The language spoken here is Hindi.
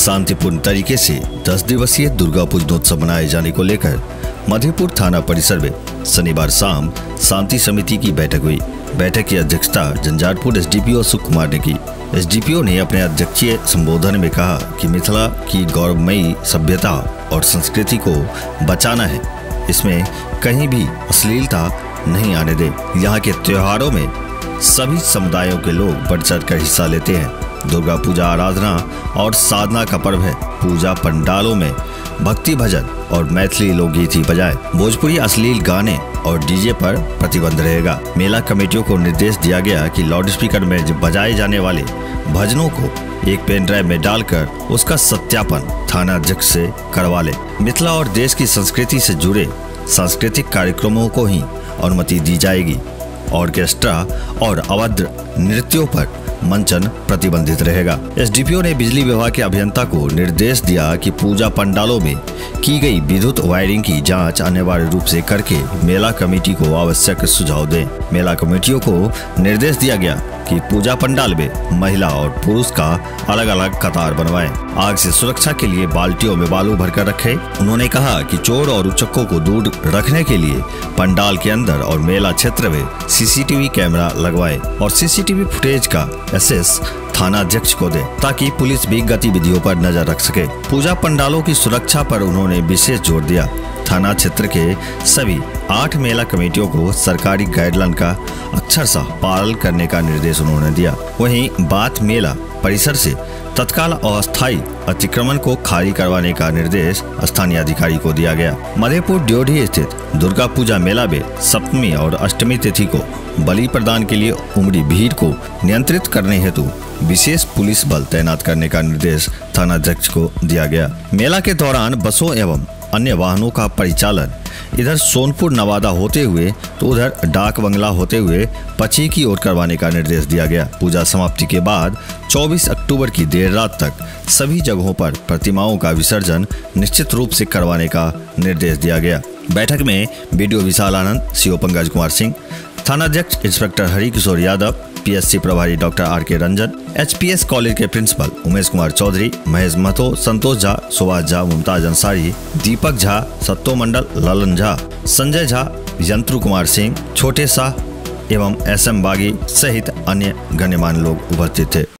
शांतिपूर्ण तरीके से 10 दिवसीय दुर्गा पूजनोत्सव मनाए जाने को लेकर मधेपुर थाना परिसर में शनिवार शाम शांति समिति की बैठक हुई। बैठक की अध्यक्षता झंझारपुर एसडीपीओ अशोक कुमार ने की। एसडीपीओ ने अपने अध्यक्षीय संबोधन में कहा कि मिथिला की गौरवमयी सभ्यता और संस्कृति को बचाना है, इसमें कहीं भी अश्लीलता नहीं आने दे। यहाँ के त्योहारों में सभी समुदायों के लोग बढ़ चढ़ कर हिस्सा लेते हैं। दुर्गा पूजा आराधना और साधना का पर्व है। पूजा पंडालों में भक्ति भजन और मैथिली लोकगीत ही बजाए। भोजपुरी अश्लील गाने और डीजे पर प्रतिबंध रहेगा। मेला कमेटियों को निर्देश दिया गया कि लाउडस्पीकर में बजाए जाने वाले भजनों को एक पेन ड्राइव में डालकर उसका सत्यापन थाना अध्यक्ष से करवा ले। मिथिला और देश की संस्कृति से जुड़े सांस्कृतिक कार्यक्रमों को ही अनुमति दी जाएगी। ऑर्केस्ट्रा और अवध नृत्यों पर मंचन प्रतिबंधित रहेगा। एसडीपीओ ने बिजली विभाग के अभियंता को निर्देश दिया कि पूजा पंडालों में की गई विद्युत वायरिंग की जांच अनिवार्य रूप से करके मेला कमेटी को आवश्यक सुझाव दें। मेला कमेटियों को निर्देश दिया गया कि पूजा पंडाल में महिला और पुरुष का अलग अलग कतार बनवाएं। आग से सुरक्षा के लिए बाल्टियों में बालू भरकर रखें। उन्होंने कहा कि चोर और उचक्कों को दूर रखने के लिए पंडाल के अंदर और मेला क्षेत्र में सीसीटीवी कैमरा लगवाएं और सीसीटीवी फुटेज का एक्सेस थाना अध्यक्ष को दे ताकि पुलिस भी गतिविधियों पर नजर रख सके। पूजा पंडालों की सुरक्षा पर उन्होंने विशेष जोर दिया। थाना क्षेत्र के सभी 8 मेला कमेटियों को सरकारी गाइडलाइन का अक्षरशः पालन करने का निर्देश उन्होंने दिया। वहीं बात मेला परिसर से तत्काल अस्थायी अतिक्रमण को खाली करवाने का निर्देश स्थानीय अधिकारी को दिया गया। मधेपुर ड्योढ़ी स्थित दुर्गा पूजा मेला में सप्तमी और अष्टमी तिथि को बलि प्रदान के लिए उमड़ी भीड़ को नियंत्रित करने हेतु विशेष पुलिस बल तैनात करने का निर्देश थाना अध्यक्ष को दिया गया। मेला के दौरान बसों एवं अन्य वाहनों का परिचालन इधर सोनपुर नवादा होते हुए तो उधर डाक बंगला होते हुए पची की ओर करवाने का निर्देश दिया गया। पूजा समाप्ति के बाद 24 अक्टूबर की देर रात तक सभी जगहों पर प्रतिमाओं का विसर्जन निश्चित रूप से करवाने का निर्देश दिया गया। बैठक में बीडीओ विशाल आनंद, सीओ पंकज कुमार सिंह, थाना अध्यक्ष इंस्पेक्टर हरि किशोर यादव, पीएससी प्रभारी doctor R K. Ranjan, HPS college के प्रिंसिपल उमेश कुमार चौधरी, महेश महतो, संतोष झा, सुभाष झा, मुमताज अंसारी, दीपक झा, सत्तो मंडल, ललन झा, संजय झा, यंत्रु कुमार सिंह, छोटे शाह एवं एसएम बागी सहित अन्य गण्यमान्य लोग उपस्थित थे।